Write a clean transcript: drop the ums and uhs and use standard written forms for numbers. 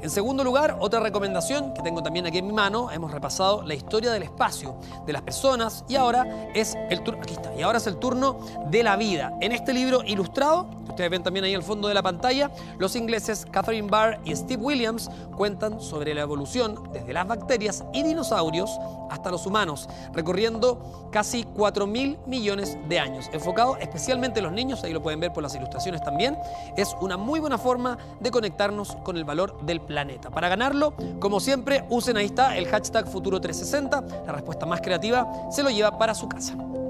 En segundo lugar, otra recomendación que tengo también aquí en mi mano, hemos repasado la historia del espacio, de las personas, y ahora es el turno, aquí está, y ahora es el turno de la vida. En este libro ilustrado, que ustedes ven también ahí al fondo de la pantalla, los ingleses Catherine Barr y Steve Williams cuentan sobre la evolución desde las bacterias y dinosaurios hasta los humanos, recorriendo casi 4.000 millones de años. Enfocado especialmente en los niños, ahí lo pueden ver por las ilustraciones también, es una muy buena forma de conectarnos con el valor del planeta. Para ganarlo, como siempre, usen ahí está el hashtag Futuro360, la respuesta más creativa se lo lleva para su casa.